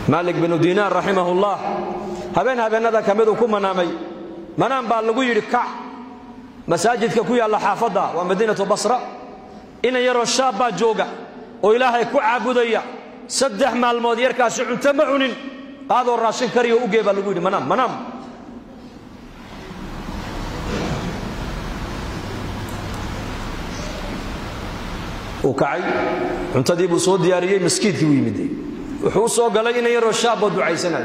مالك بن دينار رحمه الله هبين هذا كمدو كم منامي منام بالغو يركع مساجد كويا الله حافظها ومدينة بصرة إن يرى الشاب جوجا وإلهي كعبودية سدح مع المدير كاسع تمعن هذا الراشين كريو أجيب بالغو منام وكعي عنتدي بصوت ديارية مسكيت كوي مدي وحوصه قال إن يرى الشاب ودعي سنة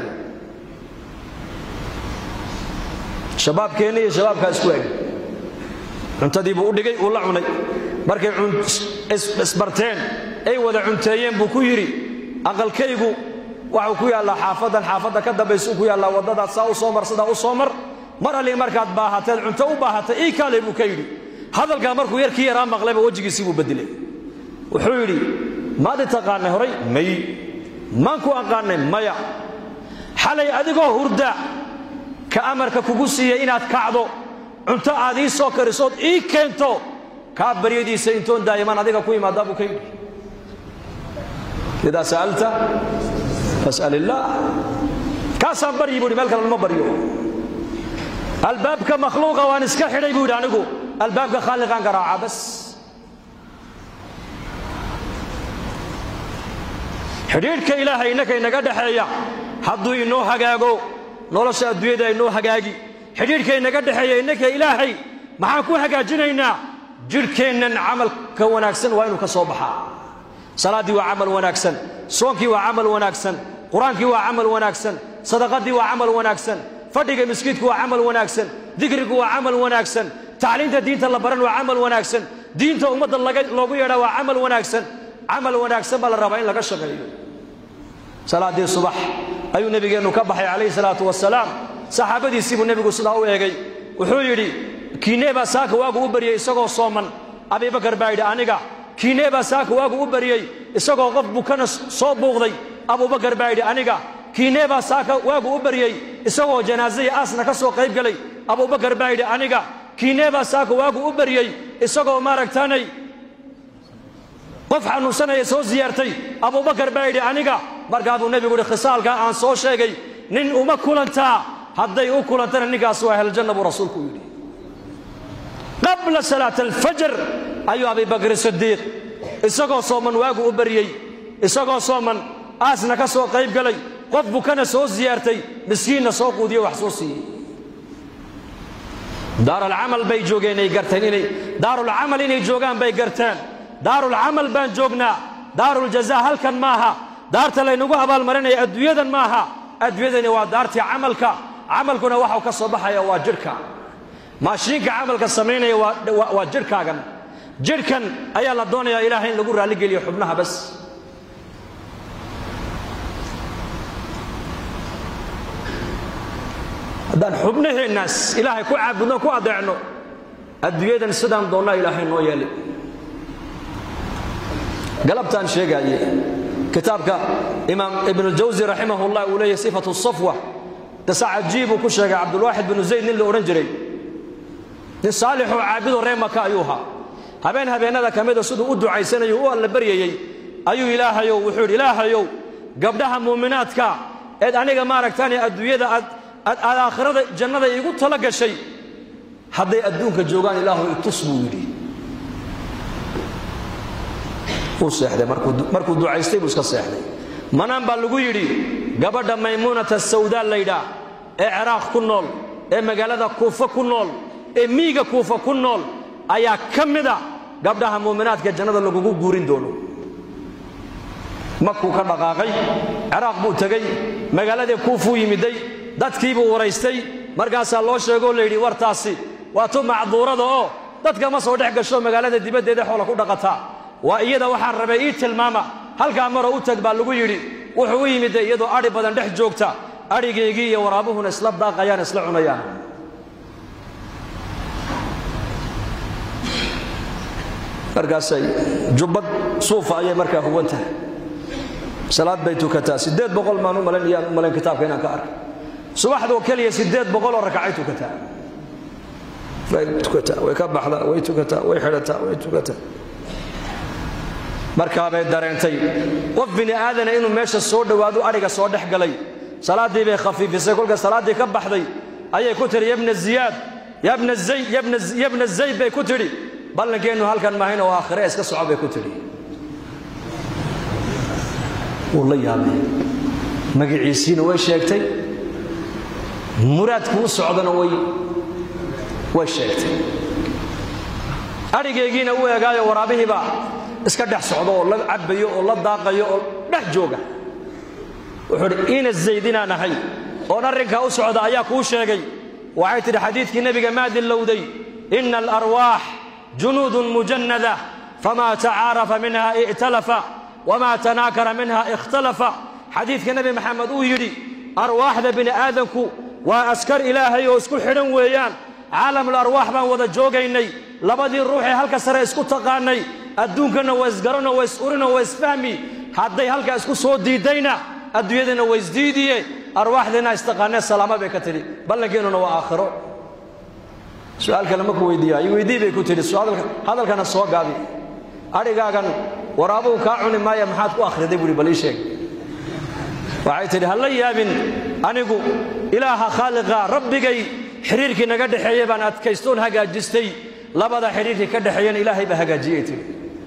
شباب كيني شباب كاسكوي عنتدي بودي ولا عني مركي اسبرتين أي وذا عنتيين بكويري أقل كيجو وعكوي الله حافظا كذا بيسوكوي الله وضد صاو صومر صدا وصومر مر اللي مركات باهت عنتو باهت أي كلام بكيري هذا الجامر كوير كي رام مغلب وجهي يسيبه بدله وحوري ماذا تقارن هري مي ماكو أقارن مايا حالي أديكو هردا كأمرك كوجسية إنات كعدو أنت عادي سكر صوت إيه كنتو كابريدي سينتون دائما أديك كوي ما دابو كي إذا سألت فاسأل الله كاسم بري يبودي ملك المبريو الباب كمخلوق وانسك حدا يبودي عنكو الباب كخالق عن قراعة بس حديد كإله إنك إنك دحيا حدو إنه حجاجو نورس الدنيا إنه حجاجي حديد كإنك دحيا إنك إلهي معكو حجاجنا جركنا عمل كوناكسن وينو كصباحا صلاة وعمل وناكسن صومك وعمل وناكسن قرآنك وعمل وناكسن صدقتك وعمل وناكسن فديك مسكيتك وعمل وناكسن ذكرك وعمل وناكسن تعليم دين الله برن وعمل وناكسن دين أمة الله لوجيرا وعمل وناكسن عمل وناكسن بالربعين لك الشقي صلاة الصبح أي النبي أنه كبح عليه الصلاة والسلام صحابتي يسيب النبي صلى الله عليه وسلم وحولي كينيبا ساك واقو بريي isagoo sooman Abi Bakar baayda aniga kiineba saak waagu bariyay isagoo qof bukana soo booqday Abu Bakar baayda aniga kiineba saak waagu bariyay isagoo janaazada asna ka soo qayb galay Abu Bakar baayda aniga kiineba saak waagu bariyay isagoo maaragtaanay qof xanuunsanaya soo ziyaartay Abu Bakar baayda aniga markaadu nabigu xisaalka aan soo sheegay nin uma kulanta haday u kulantana nigaas waa hel jannadu rasuulku yiri قبل صلاة الفجر أيها أبي بكر الصديق إسقى صومن واجو أبريي إسقى صومن أسنا كسو قريب قلي قف بكنا سو زيارتي مسكين سوق ودي وحسوسي دار العمل بيجوجيني قرتنيني دار العمل إني جوجان بيجرتان دار العمل بان جوجنا دار الجزاء هل كان ماها دار تلي نجوها بالمرنة أدويدا ماها أدويدا ودارتي عملكنا وحو كصباح يا واجرك ماشينك عملك السمينة وجركاً جركاً أي الله دوني يا إلهي نقول رالي لي حبناها بس دان حبنه الناس إلهي كو عبدنا كو أدعنو الدويدا السدام دونا إلهي نويالي قلبتان شيء كتابك إمام ابن الجوزي رحمه الله وليه صفة الصفوة تساعد جيبه كشك عبد الواحد بن زيد نيل أورنجري صالح عابد ريمك أيها هبين هذا كميدا سدو أدو عيسان يو الله بريي أيو إله يو وحود إله يو قبلها مؤمناتك إذ أنا مارك ثاني أدوية الآخرة جنة يقول تلقى شيء حد يأدونك جوجان إله يتصبوا لي وصيح ده مركو دو عيستي بس كصيح ده منام بالغويري قبل ميمونة السوداء ليدا عراق كنول مقالة كوفة كنول ميغا كوفا كنول ايا كمدا غبدها مؤمنات جنده لوغو غورين دونو مكو كدقاقي عراق بو تغي مغالده كوفو يميدي ددكيبو وريستي markaas loo sheego leeydi wartaasi waato macduurada oo dadka ma soo dhex gasho magaalada dibadeeda xoolo ku dhaqata waa iyada waxa rabay ii tilmaama halka mar uu tag baa lagu yiri wuxuu yimid iyadoo ari badan dhex joogta arigeeygi iyo waraabuhuna isla daaqayaan isla cunayaan markaasay jubad suufa ay markaa huwanta salaad bay tukataa 800 maanu malan kitaabka inaan ka arko subaxdu kaliya 800 rak'ay tukataa way tukataa way ka baxda way tukataa way xirata way tukataa markaa bay dareentay qof bini aadana inuu meesha soo dhawaado ariga soo dhex galay salaadii bay khafiifisay kolka salaadii ka baxday ayay ku tiri ibn ziyad ibn zayd bay ku tiri ballankeenu halkan maahina waa aakhire iska soo bay ku tiri wallahi yaabay magaciisina way sheegtay muraadku socdana way sheegtay arigeegiina uu eegaayo waraabihiiba iska dhex socdo oo la cabayo oo la daaqayo oo dhex jooga wuxuu ina zaydina nahay oo arinka u socda ayaa ku sheegay waxay tiri xadiidkii nabiga maadin lowday inna al-arwah junudun mujannada fama ta'arafa minha i'talafa wama tanakara minha ikhtalafa xadiidka nabi maxamed uu yiri arwaahda bini aadanku waa askar ilaahay oo isku xidhan weeyaan عالم الأرواح بان ودا جوغيني لبدي روحي هلكا سرا اسكو تقاني adduunkana way isgarano way isqurino way isfahmi haday halka isku soo diidayna adduunyadana way isdiidiye arwaaxdina istaqaanay salaama bay ka tiri ballankeenu waa aakhiro su'aalka lama ku weydiiyo ay weydiibay ku tiri su'aalka hadalkana soo gaabi arigaagan waraabo ka cuni maaya maxaad ku akhriday buri bal ii sheeg waxay tiri hal yaabin anigu ilaaha khaliqa rabbigay xiriirkii naga dhaxeeyay baan adkaystoon hagaajistay labada xiriirkii ka dhaxeeyay ilaahay ba hagaajiyay tiri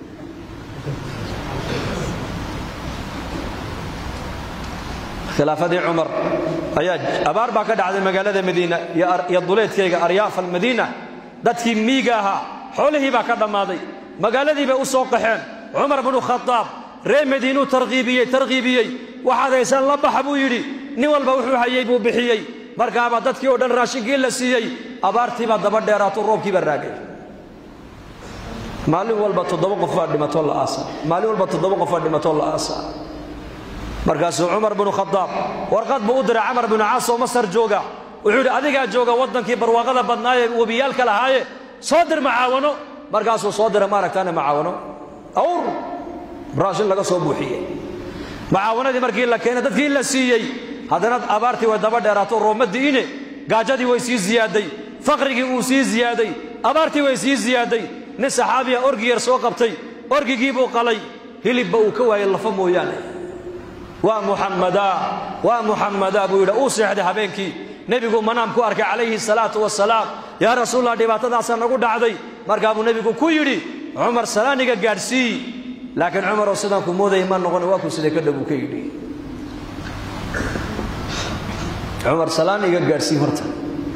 khilaafadii Umar ayaa abaar baa ka dhacday magaalada Madiina iyo duleedkeega aryaaf al-Madiina dadkii miigaha xoolihii baa ka dhamaaday magaaladii bay u soo qaxeen Umar ibn Khattab ree Madiina tarqiibiyay waxaad aysan la bax buu yiri nin walba wuxuu hayay buu bixiyay markaaba dadkii oo dhan raashinkii la siiyay abaartii baa daba dheeraato roobkii baa raagay maalin walba 7 qof baa dhimato la aasa maalin walba 7 qof baa dhimato la aasa markaas Umar ibn Khattab warqad buu u diray Umar ibn Aas oo Masar jooga wuxuu adiga jooga wadankii barwaaqada badnaaye wabiyalka lahaaye soo dir macaawano markaas uu soo diray maaragtana macaawano awr raashin laga soo buuxiyay macaawanadii markii la keenay dadkii la siiyay hadana abaartii way daba dheeraato roomadiine gaajadii way sii ziyaaday faqrigii uu sii ziyaaday abaartii way sii ziyaaday nin saxaabiya orgi yar soo qabtay orgigii buu qalay hilibba uu ka waayay lafa mooyaane ومحمد أبو يدا أوسعد هبينكي نبيكو منام كو أركي عليه الصلاة والسلام يا رسول الله دبات داسا نقول دعدي مركابو نبيكو كويري عمر سلاني قارسي لكن عمر وسلام كو مودا إيمان نغني واكو سيدي كدبو كيري عمر سلاني قارسي مرتا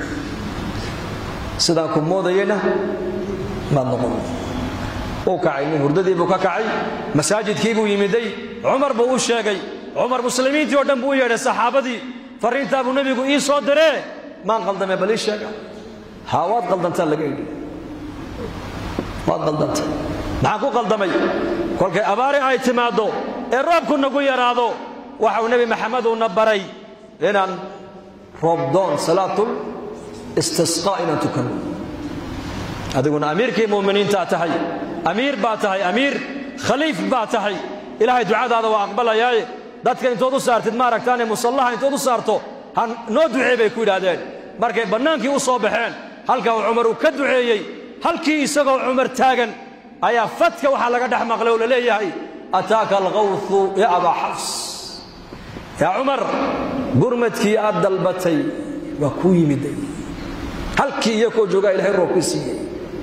سلام كو مودا ينا ما نغني او كعي هرددي بو كعي مساجد كيبو يمدي عمر بو شيغاي عمر مسلمين جو دم بو يري صحابتي فرينتا ابو نبي اي سو دري ما قلدمه بلي شيغا هاواد قلدنت لغيدي ما قلدنت ما كو قلدمي كلكي اباري اي تيمادو اي روبكو نغو يرادو waxaa nabi maxamed uu nabaray inaan roobdoon salaatul istisqa inaan tukano adiguna amiirkii muuminiinta tahay amiir baa tahay amiir khaliif baa tahay ilaahay ducadaada waa aqbalayay dadka intood u saartid ma aragtaan musallaha intood u saarto han noo duceey bay ku yiraahdeen markay banaankii u soo baxeen halka uu Umar ka duceeyay halkii isagoo Umar taagan ayaa fadka waxa laga dhax maqlay oo leeyahay ataaka al-ghawth ya aba hafs ya Umar gurmadkii aad dalbatay waa ku yimiday halkii iyo ko jooga ilaahay roob ku siiyay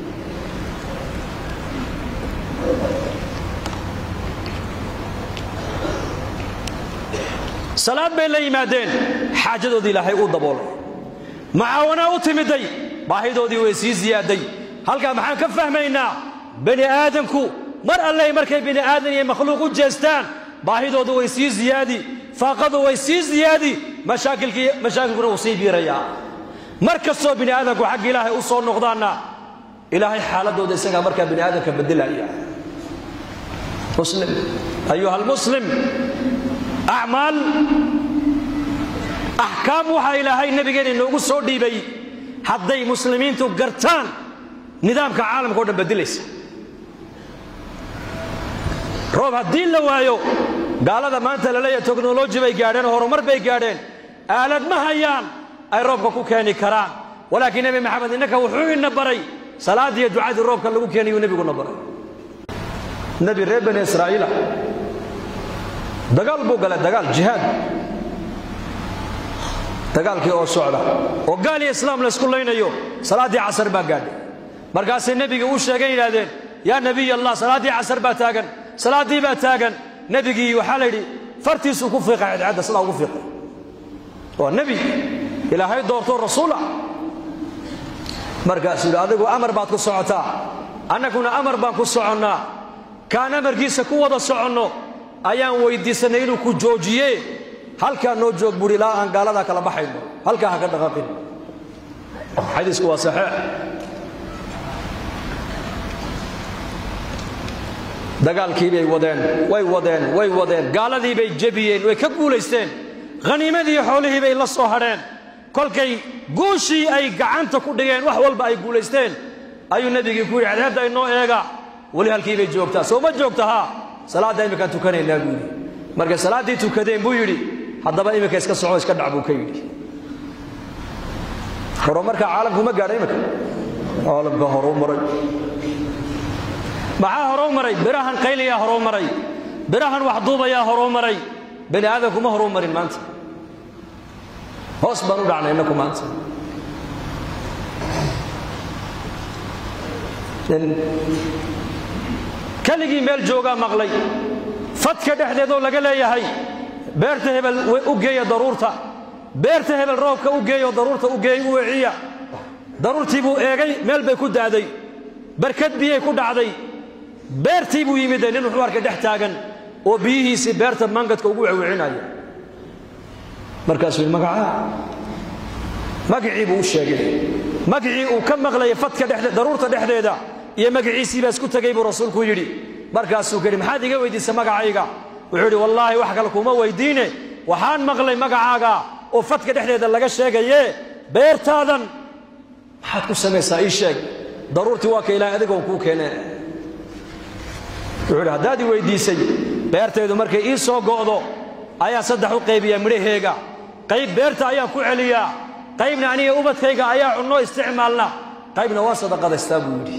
salaad bay la yimaadeen xaajadoodii ilaahay u daboolay macaawina u timiday baahidoodii way sii ziyaaday halka maxaan ka fahmaynaa bani aadamku mar alle markay bani aadam iyo makhluuq u jeestaan baahidoodu way sii ziyaadi faaqadu way sii ziyaadi mashaakilkuna uu sii biiraya markastoo bani aadamku xaq ilaahay u soo noqdaana ilaahay xaaladooda isaga marka bani aadamka bedelaya muslim ayuha almuslim أعمال أحكام وحا إلهي نبينا نوغو سو ديبي حدي مسلمين تو قرطان نظام كعالم كودا بدليس روب هدين لوايو قال هذا ما أنت للي تكنولوجي بي قادين هرمر بي قادين آلات ما هيان أي روب كو كاني كران ولكن نبي محمد إنك وحوين نبري صلاة دي دعاء الروب كان لغو كاني ونبي نبري نبي رير بني إسرائيل دقال بو قال دقال جهاد دقال كي أو صعبة وقال إسلام لسكولين أيو صلاة عصر باقاد مرقاس النبي وش يقين هذين يا نبي الله صلاة عصر باتاقن صلاة باتاقن نبي وحالي فرتي سكوفي قاعد عاد صلاة وفيق والنبي إلى هاي دورته الرسول مرقاس هذا أمر باتكو الصعوتا أنا كنا أمر بانكو الصعونا كان أمر جيسا كوة الصعونو أيام ويدي سنينو كو جوجيه هل كان نوجوك بوري لا أن قال ذاك لبحين هل كان هكذا غابين حديث كوا صحيح دقال كي بي ودين وي ودين قال ذي بي جبيين ويكبوا ليستين غنيمة ذي حوله بي للصهرين كل كي قوشي أي قعنت كودين وحول بأي قوليستين أي النبي يقول عذاب دا إنه إيقا ولي هالكي بي جوكتا سو ما جوكتها صلاة دائما كان تكنين لا يقولي مرقى صلاة دي تكدين بو يري حتى بقى إيمكا يسكا صعود يسكا دعبو كيري هرو مركا عالم كما قال إيمكا عالم هرو مري معاه هرو مري براهن قيلي يا هرو مري براهن وحضوبة يا هرو مري بني هذا كما هرو مري ما أنت هوس بانو دعنا إنكم أنت كلجي ميل جوجا مغلي فتك دحديد oo laga leeyahay beerta hebel u geeyo daruurta beerta hebel roobka u geeyo daruurta u geeyo wiciya daruurtii buu eegay meel bay ku daaday barkad biyay ku dhacday beertii buu yimid inuu xuwarka dhex taagan oo biyihiisi beerta mangadka ugu wicinayo markaas uu magacii buu sheegay magacii uu ka maqlay fatka dhexdeeda daruurta dhexdeeda iyo magaciisi baa isku tagay buu rasuulku yiri markaasuu gari maxaad iga weydiisay magacayga wuxuu yiri wallahi wax kale kuma weydiine waxaan maqlay magacaaga oo fatka dhexdeeda laga sheegaye beertaadan maxaad ku sameeysaa ii sheeg daruurtii waa ka ilaahay adiga ku keenay wuxuu hadaad i weydiisay beerteedu markay ii soo go'do ayaa saddex u qaybiya midhaheega qayb beerta ayaa ku celiya qaybna aniga ubadkayga ayaa cunno isticmaalna qaybna waa sadaqadaystaa buu yiri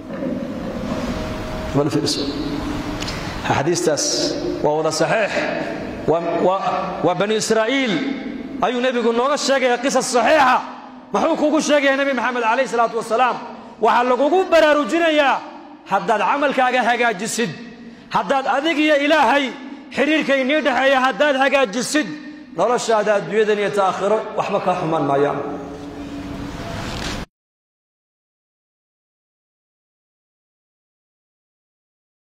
حديث تاس وهو صحيح وبني إسرائيل أي نبي يقول نوغا الشاقية قصص صحيحة محوكوكو الشاقية نبي محمد عليه الصلاة والسلام وحلقوكو برارو جنيا حداد عمل كاقا هقا جسد حداد أذيك يا إلهي حرير كي نيدح يا حداد هقا جسد نولا الشهادات بيدن يتاخر وحبكا حمان ما يعمل